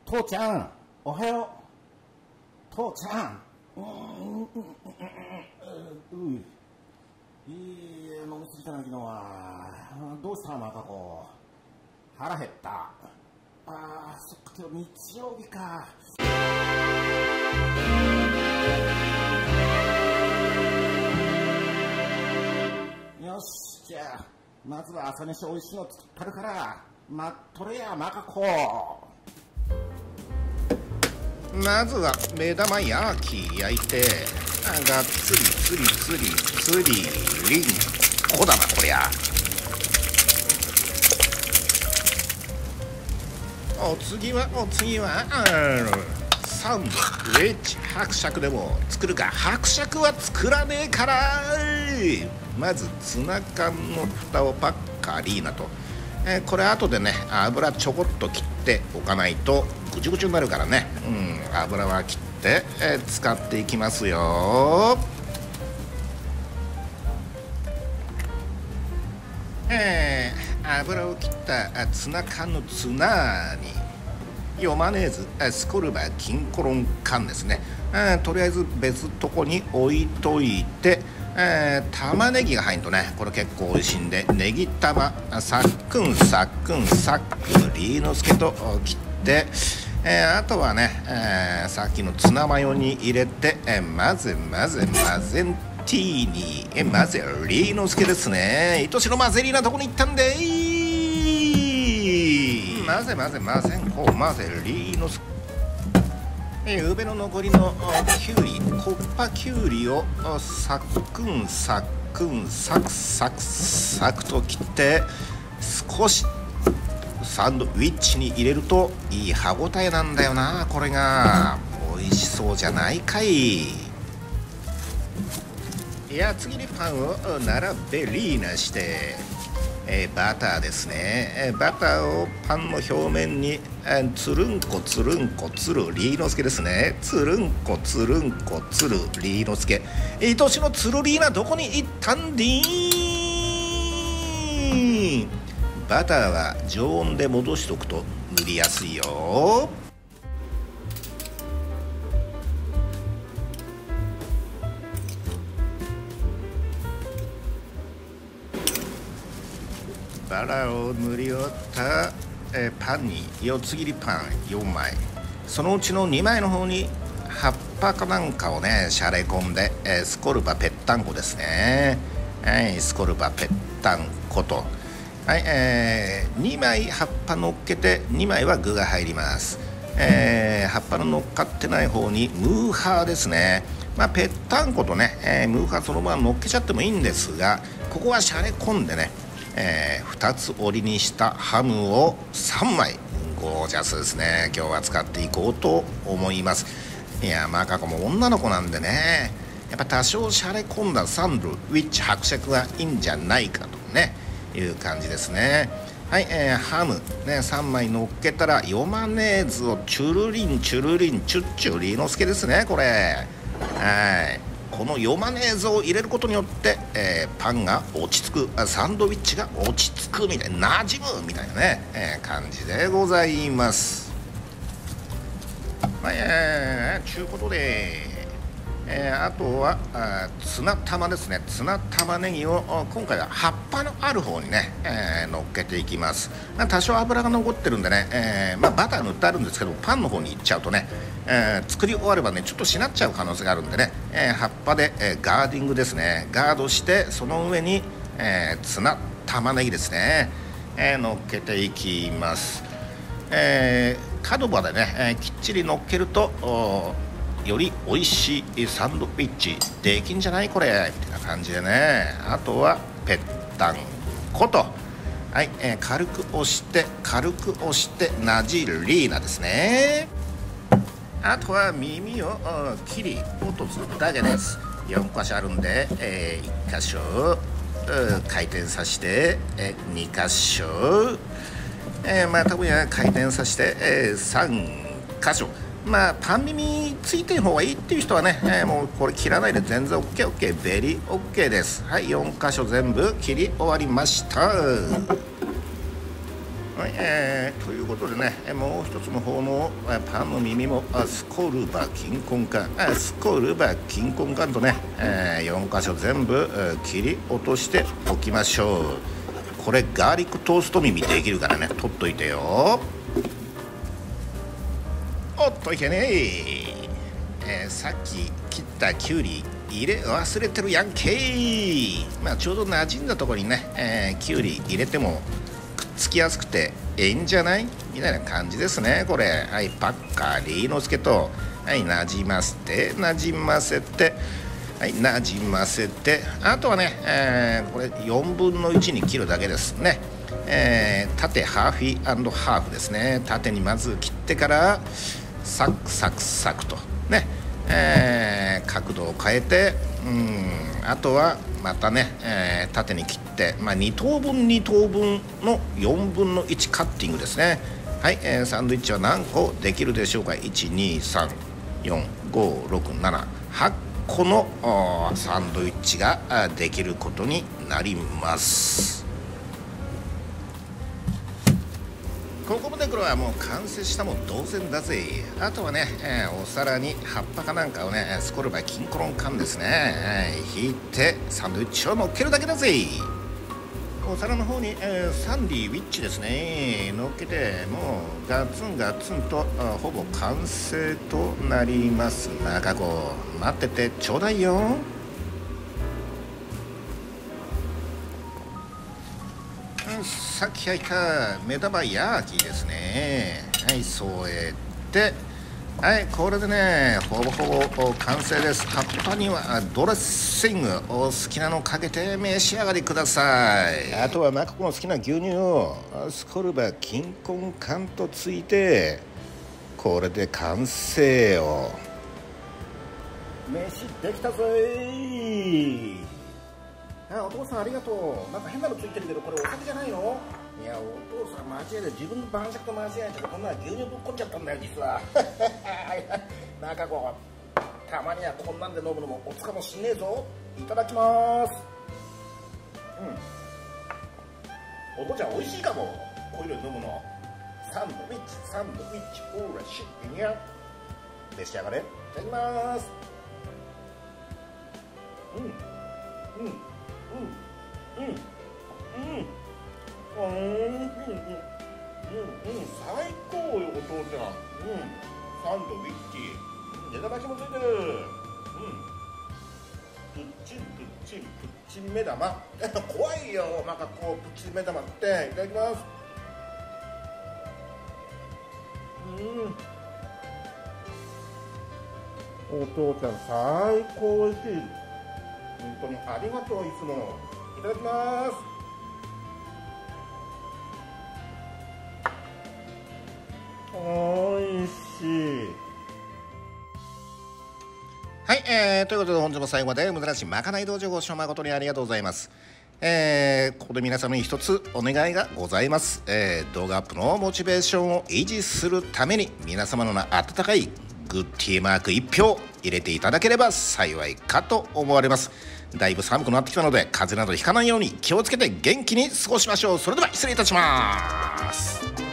父ちゃん、おはよう。父ちゃん。いい飲みすぎたな昨日は。どうしたマカ子。腹減った。そっか、今日日曜日か。よし、じゃあまずは朝飯おいしいの作ったるから待っとれやマカ子。 まずは目玉焼き焼いて、がっつりリンこだなこりゃ。お次はサンドウェッジ伯爵でも作るか。伯爵は作らねえから。まずツナ缶の蓋をパッカリーナと、これ後でね油ちょこっと切っておかないとぐちゅぐちゅになるからね、油は切って、使っていきますよ。油を切ったツナ缶のツナにヨマネーズ、スコルバキンコロン缶ですね、とりあえず別とこに置いといて、玉ねぎが入るとねこれ結構美味しいんで、ネギ玉サックンリーノスケと切って、あとはね、さっきのツナマヨに入れて、混ぜティーに混ぜリーノスケですね。愛しのマゼリーナどこに行ったんで混ぜリーノスケ。ゆうべの残りのキュウリコッパキュウリをサクサクと切って、少しサンドウィッチに入れるといい歯ごたえなんだよな。これが美味しそうじゃないかい。いや、次にパンを並べリーナして、バターですね。バターをパンの表面につるんこつるリーノスケですね。つるんこつるリーノスケ。愛しのつるリーナどこに行ったんでー。バターは常温で戻しておくと塗りやすいよ。バラを塗り終わった、パンに4つ切りパン4枚、そのうちの2枚の方に葉っぱかなんかをねしゃれ込んで、スコルバぺったんこですね。スコルバぺったんこと、2枚葉っぱ乗っけて2枚は具が入ります。葉っぱの乗っかってない方にムーハーですね。ぺったんことね、ムーハーそのまま乗っけちゃってもいいんですが、ここはしゃれ込んでね、2つ折りにしたハムを3枚ゴージャスですね。今日は使っていこうと思います。いや、マカ子も女の子なんでね、やっぱ多少しゃれ込んだサンドウィッチ伯爵がいいんじゃないかとねいう感じですね。ハムね3枚乗っけたらヨマネーズをチュルリンチュッチュリーノスケですね。これこのヨマネーズを入れることによって、パンが落ち着く、サンドウィッチが落ち着くみたいな、馴染むみたいなね、感じでございます。ちゅうことで、あとはツナ玉ですね。ツナ玉ねぎを今回は葉っぱのある方にね、乗っけていきます。多少油が残ってるんでね、バター塗ってあるんですけど、パンの方にいっちゃうとね、作り終わればねちょっとしなっちゃう可能性があるんでね、葉っぱで、ガーディングですね。ガードして、その上に、ツナ玉ねぎですね、乗っけていきます。角場でね、きっちり乗っけるとより美味しいサンドウィッチできんじゃないこれみたいな感じでね。あとはぺったんこと、軽く押してなじリーナですね。あとは耳を切り落とすだけです。4箇所あるんで、1箇所回転させて、2箇所多分回転させて、3箇所。パン耳ついてる方がいいっていう人はね、もうこれ切らないで全然 OKOK ベリー OK です。4箇所全部切り終わりました。 はい、ということでね、もう一つの方のパンの耳もスコルバ金婚缶スコルバ金婚缶とね、4箇所全部切り落としておきましょう。これガーリックトースト耳できるからね、取っといてよ。おっといけねえ、さっき切ったきゅうり入れ忘れてるやんけー。まあちょうど馴染んだところにね、きゅうり入れてもくっつきやすくていいんじゃないみたいな感じですね。これはい、パッカリーノスケとはいなじませてはい、なじませて、あとはね、これ4分の1に切るだけですね。縦ハーフィー&ハーフですね。縦にまず切ってからサクサクサクとね、角度を変えて、あとはまたね、縦に切って、2等分2等分の4分の1カッティングですね。はい、サンドイッチは何個できるでしょうか。1234567このサンドイッチができることになります。ここまでこれはもう完成したもん同然だぜ。あとはね、お皿に葉っぱかなんかをねスコルバキンコロン缶ですね、引いてサンドイッチを乗っけるだけだぜ。お皿の方に、サンディウィッチですね乗っけて、もうガツンガツンとほぼ完成となります。中子待っててちょうだいよ。さっき焼いた目玉焼きですね。はい、添えて、はい、これでねほぼほぼ完成です。葉っぱにはドレッシングお好きなのかけて召し上がりください。あとはマココの好きな牛乳をスコルバ金婚缶とついて、これで完成よ。 飯できたぜー。お父さんありがとう。なんか変なのついてるけどこれお酒じゃないの？いや、お父さん間違えて自分の晩酌と間違えてこんな牛乳ぶっこんじゃったんだよ実は。なんかこうたまにはこんなんで飲むのもおつかもしんねえぞ。いただきます。お父ちゃん美味しいかも、こういうの飲むの。サンドイッチオーラシッピニャ召し上がれ。いただきます。最高よお父ちゃん。サンドウィッチ枝巻きもついてる。プッチンプッチンプッチン目玉怖いよ、なんかこうプッチン目玉って。いただきます。お父ちゃん最高おいしい。本当にありがとう。いつもいただきます。おいしい。 はい、ということで本日も最後まで無駄なしまかない道場ご視聴誠にありがとうございます。ここで皆様に一つお願いがございます。動画アップのモチベーションを維持するために皆様の温かいグッディーマーク1票入れていただければ幸いかと思われます。だいぶ寒くなってきたので風邪などひかないように気をつけて元気に過ごしましょう。それでは失礼いたします。